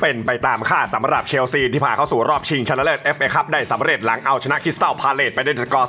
เป็นไปตามคาดสำหรับเชลซีที่ผ่านเข้าสู่รอบชิงชนะเลิศ FA คัพได้สำเร็จหลังเอาชนะคริสตัลพาเลซไปด้วยสกอร์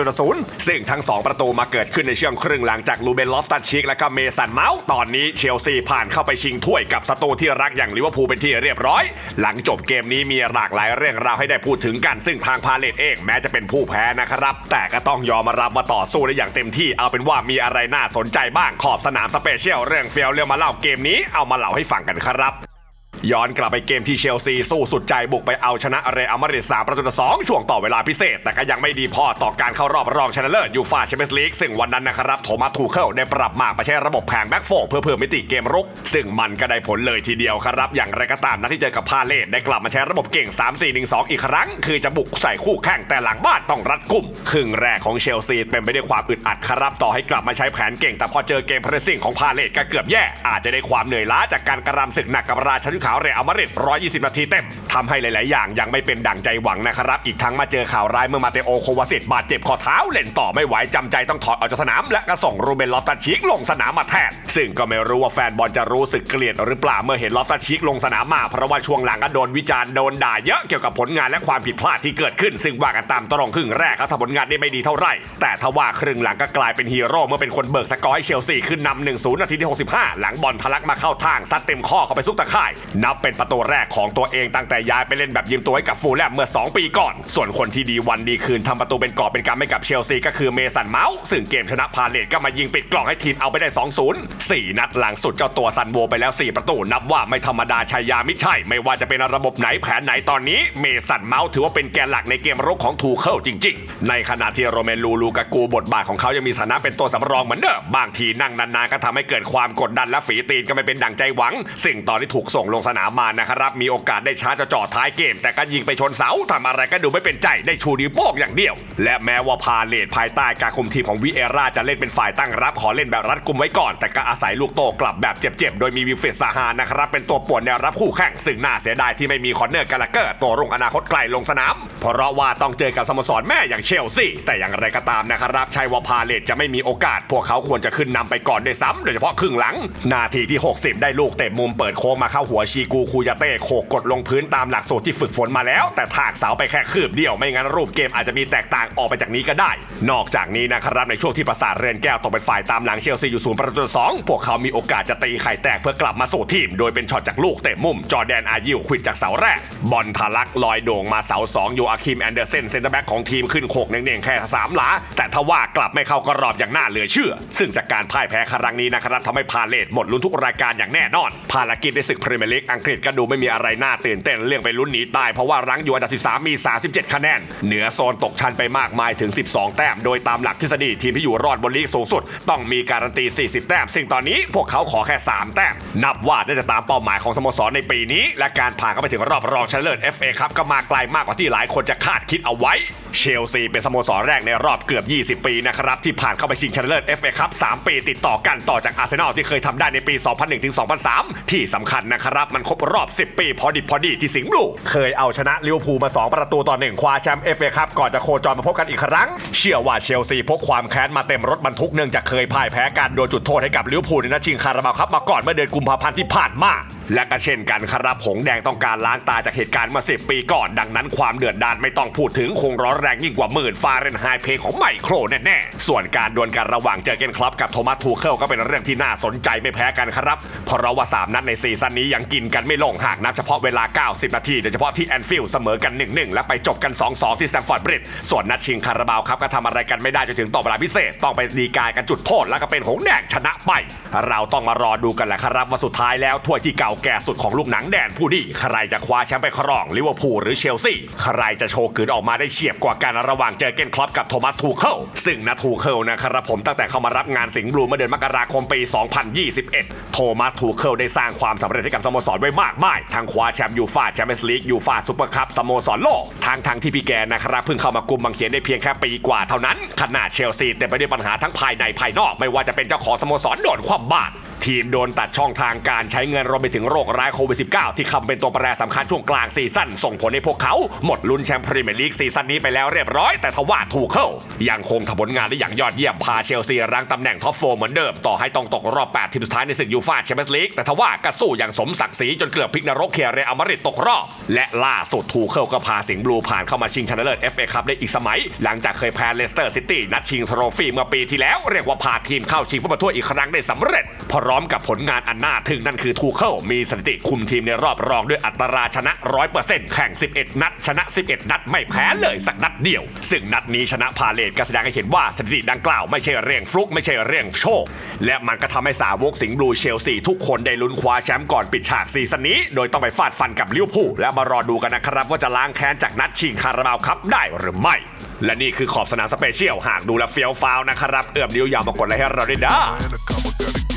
2-0ซึ่งทั้ง2ประตูมาเกิดขึ้นในช่วงครึ่งหลังจากลูเบน ลอฟตัสชีคและก็เมสันเมาส์ตอนนี้เชลซีผ่านเข้าไปชิงถ้วยกับศัตรูที่รักอย่างลิเวอร์พูลเป็นที่เรียบร้อยหลังจบเกมนี้มีหลากหลายเรื่องราวให้ได้พูดถึงกันซึ่งทางพาเลซเองแม้จะเป็นผู้แพ้นะครับแต่ก็ต้องยอมรับมาต่อสู้ได้อย่างเต็มที่เอาเป็นว่ามีอะไรน่าสนใจบ้างขอบสนามสเปเชียลเรื่องเฟี้ยวเรื่องมาเล่าเกมนี้เอามาเล่าให้ฟังกันครับย้อนกลับไปเกมที่เชลซีสู้สุดใจบุกไปเอาชนะเรอัลมาดริด3-2ช่วงต่อเวลาพิเศษแต่ก็ยังไม่ดีพอต่อการเข้ารอบรองชนะเลิศยูฟ่าแชมเปี้ยนส์ลีกซึ่งวันนั้นนะครับโทมัส ทูเคิลได้ปรับมาใช้ระบบแผงแบ็กโฟร์เพื่อเพิ่มมิติเกมรุกซึ่งมันก็ได้ผลเลยทีเดียวครับอย่างไรก็ตามนัดที่เจอกับพาเลซได้กลับมาใช้ระบบเก่ง 3-4-1-2 อีกครั้งคือจะบุกใส่คู่แข่งแต่หลังบ้านต้องรัดกุมครึ่งแรกของเชลซีเป็นไปด้วยความอึดอัดครับต่อให้กลับมาใช้แผนเก่งแต่พอเจอเกมเพรสซิ่งของพาเลซก็เกือบแย่อาจจะได้ความเหนื่อยล้าจากการกระรำศึกหนักกับราชันขาวเรอัลมาดริด120 นาทีเต็มทำให้หลายๆอย่างยังไม่เป็นดั่งใจหวังนะครับอีกทั้งมาเจอข่าวร้ายเมื่อมาเตโอ โควาซิตบาดเจ็บข้อเท้าเล่นต่อไม่ไหวจำใจต้องถอดออกจากสนามและก็ส่งรูเบน ลอฟตัสชีคลงสนามมาแทนซึ่งก็ไม่รู้ว่าแฟนบอลจะรู้สึกเกลียดหรือเปล่าเมื่อเห็นลอฟตัสชีคลงสนามมาเพราะว่าช่วงหลังก็โดนวิจารณ์โดนด่าเยอะเกี่ยวกับผลงานและความผิดพลาดที่เกิดขึ้นซึ่งว่ากันตามตรงครึ่งแรกเขาทำผลงานได้ไม่ดีเท่าไหร่แต่ทว่าครึ่งหลังก็กลายเป็นฮีโร่เมื่อเป็นคนเบิกสกอร์ให้เชลซีขึ้นนำ 1-0 นาทีที่65หลังบอลทะลักมาเข้าทางซัดเต็มข้อเข้าไปซุกตะข่ายนับเป็นประตูแรกของตัวเองตั้งแต่ย้ายไปเล่นแบบยืมตัวให้กับฟูลแลมเมื่อ2 ปีก่อนส่วนคนที่ดีวันดีคืนทำประตูเป็นกอบเป็นกำให้กับเชลซีก็คือเมสันเมาส์ซึ่งเกมชนะพาเลซก็มายิงปิดกล่องให้ทีมเอาไปได้ 2-0 4 นัดหลังสุดเจ้าตัวซันโวไปแล้ว4 ประตูนับว่าไม่ธรรมดาชัยยามิใช่ไม่ว่าจะเป็นระบบไหนแผนไหนตอนนี้เมสันเมาส์ถือว่าเป็นแกนหลักในเกมรุกของทูเคิลจริงๆในขณะที่โรเมลู ลูกากูบทบาทของเขายังมีฐานะเป็นตัวสำรองเหมือนเดิมบางทีนั่งนานๆก็ทำให้เกิดความกดดันและฝีตีนก็ไม่เป็นดั่งใจหวังสิ่งตอนที่ถูกส่งลงสนามมานะครับมีโอกาสได้ชาร์จจ่อท้ายเกมแต่ก็ยิงไปชนเสาทำอะไรก็ดูไม่เป็นใจได้ชูนิ้วโป้งอย่างเดียวและแม้ว่าพาเลซภายใต้การคุมทีมของวิเอราจะเล่นเป็นฝ่ายตั้งรับขอเล่นแบบรัดกุมไว้ก่อนแต่ก็อาศัยลูกโต้กลับแบบเจ็บๆโดยมีวิลเฟรด ซาฮานะครับเป็นตัวป่วนแนวรับคู่แข่งซึ่งน่าเสียดายที่ไม่มีคอนเนอร์ กาลาเกอร์ตัวรุ่งอนาคตไกลลงสนามเพราะว่าต้องเจอกับสโมสรแม่อย่างเชลซีแต่อย่างไรก็ตามนะครับใช่ว่าพาเลซจะไม่มีโอกาสพวกเขาควรจะขึ้นนำไปก่อนด้วยซ้ำโดยเฉพาะครึ่งหลังนาทีที่60ได้ลูกเตะมุมเปิดโค้งมาเข้าหัวชีกูคูยาเต้โขกกดลงพื้นตามหลักสูตรที่ฝึกฝนมาแล้วแต่ถากเสาไปแค่คืบเดียวไม่งั้นรูปเกมอาจจะมีแตกต่างออกไปจากนี้ก็ได้นอกจากนี้นะครับในช่วงที่ประสาทเรือนแก้วตกเป็นฝ่ายตามหลังเชลซีอยู่0-2พวกเขามีโอกาสจะตีไข่แตกเพื่อกลับมาสู่ทีมโดยเป็นช็อตจากลูกเตะมุมจอร์แดน อายิวควิดจากเสาแรกบอลทะลักลอยโด่งมาเสา2โยอาคิม แอนเดอร์เซนเซนเตอร์แบ็กของทีมขึ้นโขกเน่งๆแค่3 หลาแต่ทว่ากลับไม่เข้ากรอบอย่างน่าเหลือเชื่อซึ่งจากการพ่ายแพ้ครั้งนี้นะครับทำให้พาเลซหมดลุ้นทุกรายการอย่างแน่นอนภารกิจในศึกพรีเมียร์ลีกอังกฤษก็ดูไม่มีอะไรน่าตื่นเต้นเรื่องไปลุ้นหนีตายเพราะว่ารั้งอยู่อันดับ13มี37 คะแนนเหนือโซนตกชั้นไปมากมายถึง12 แต้มโดยตามหลักทฤษฎีทีมที่อยู่รอดบนลีกสูงสุดต้องมีการันตี40 แต้มซึ่งตอนนี้พวกเขาขอแค่3 แต้มนับว่าได้จะตามเป้าหมายของสโมสรในปีนี้และการผ่านเข้าไปถึงรอบรองชนะเลิศ FA คัพก็มาไกลมากกว่าที่หลายคนจะคาดคิดเอาไว้เชลซีเป็นสโมสรแรกในรอบเกือบ20 ปีนะครับที่ผ่านเข้าไปชิงชนะเลิศ FA คัพ3 ปีติดต่อกันต่อจากอาร์เซนอลที่เคยทำได้ในปี 2001-2003 ที่สำคัญนะครับมันครบรอบ10 ปีพอดีที่สิงห์บลูเคยเอาชนะลิเวอร์พูลมา2-1คว้าแชมป์ FA คัพก่อนจะโคจรมาพบกันอีกครั้งเชื่อว่าเชลซีพกความแค้นมาเต็มรถบรรทุกเนื่องจากเคยพ่ายแพ้การโดนจุดโทษให้กับลิเวอร์พูลในนัดชิงคาราบาวคัพมาก่อนเมื่อเดือนกุมภาพันธ์ที่ผ่านมาและก็เช่นกันครับหงแดงต้องการล้างตาจากเหตุการณ์เมื่อ10 ปีก่อนดังนั้นความเดือดดาลไม่ต้องพูดถึงคงร้อนแรงยิ่งกว่า10,000 ฟาเรนไฮต์เพลงของไมโครแน่ๆส่วนการดวลกันระหว่างเจอร์เกน คล็อปกับโทมัส ทูเคิลก็เป็นเรื่องที่น่าสนใจไม่แพ้กันครับเพราะว่า3 นัดในซีซั่นนี้ยังกินกันไม่ลงหากนับเฉพาะเวลา90 นาทีโดยเฉพาะที่แอนฟิลด์เสมอกัน 1-1 และไปจบกัน 2-2 ที่สแตมฟอร์ดบริดจ์ส่วนนัดชิงคาราบาวคัพก็ทำอะไรกันไม่ได้จนถึงต่อเวลาพิเศษต้องไปดีกากันจุดโทษแล้วก็เป็นหงแดงชนะไปเราต้องมารอดูกันแหละครับว่าสุดท้ายแล้วถ้วยที่เก่าแก่สุดของลูกหนังแดนผู้ดีใครจะคว้าแชมป์ไปครองลิเวอร์พูลหรือเชลซีใครจะโชว์กลืนออกมาได้เฉียบกว่ากันระหว่างเจอร์เกน คล็อปกับโทมัส ทูเคิลซึ่งนะทูเคิลนะครับผมตั้งแต่เข้ามารับงานสิงห์บลูเมื่อเดือนมกราคมปี 2021 โทมัส ทูเคิลได้สร้างความสำเร็จให้กับสโมสรไว้มากมายทั้งคว้าแชมป์ยูฟ่าแชมเปี้ยนส์ลีกยูฟ่าซุปเปอร์คัพสโมสรโลกทั้งที่พี่แกนะครับเพิ่งเข้ามากุมบังเขียนได้เพียงแค่ปีกว่าเท่านั้นขณะเชลซีเต็มไปด้วยปัญหาทั้งภายในภายนอกไม่ว่าจะเป็นเจ้าของสโมสรโดนคว่ำบาตรทีมโดนตัดช่องทางการใช้เงินรวมไปถึงโรคร้ายโควิด -19 ที่คำเป็นตัวแปรสำคัญช่วงกลางซีซั่นส่งผลให้พวกเขาหมดลุ้นแชมป์พรีเมียร์ลีกซีซั่นนี้ไปแล้วเรียบร้อยแต่ทว่าทูเคิลยังคงทำผลงานได้อย่างยอดเยี่ยมพาเชลซีรั้งตำแหน่งท็อป4เหมือนเดิมต่อให้ต้องตกรอบ8ทีมสุดท้ายในศึกยูฟ่าแชมเปี้ยนส์ลีกแต่ทว่าก็สู้อย่างสมศักดิ์ศรีจนเกือบพลิกนรกเคียเรอัลมาดริดตกรอบและล่าสุดทูเคิลก็พาสิงห์บลูผ่านเข้ามาชิงชนะเลิศ FA คัพได้อีกสมัยหลังจากเคยแพ้เลสเตอร์ซิตี้นัดชิงโทรฟี่เมื่อปีที่แล้วเรียกว่าพาทีมเข้าชิงฟุตบอลถ้วยอีกครั้งได้สำเร็จพร้อมกับผลงานอันน่าทึ่งนั่นคือทูเคิลมีสถิติคุมทีมในรอบรองด้วยอัตราชนะ 100% แข่ง11นัดชนะ11นัดไม่แพ้เลยสักนัดเดียวซึ่งนัดนี้ชนะพาเลทก็แสดงให้เห็นว่าสถิติดังกล่าวไม่ใช่เรื่องฟลุกไม่ใช่เรื่องโชคและมันก็ทำให้สาวกสิงห์บลูเชลซีทุกคนได้ลุ้นคว้าแชมป์ก่อนปิดฉากซีซั่นนี้โดยต้องไปฟาดฟันกับลิเวอร์พูลและมารอดูกันนะครับว่าจะล้างแค้นจากนัดชิงคาราบาวคัพได้หรือไม่และนี่คือขอบสนามสเปเชียลหากดูแลเฟี้ยวฟ้าวนะครับเอื้อมนิ้วยาวมากดไลค์ให้เราด้วยนะ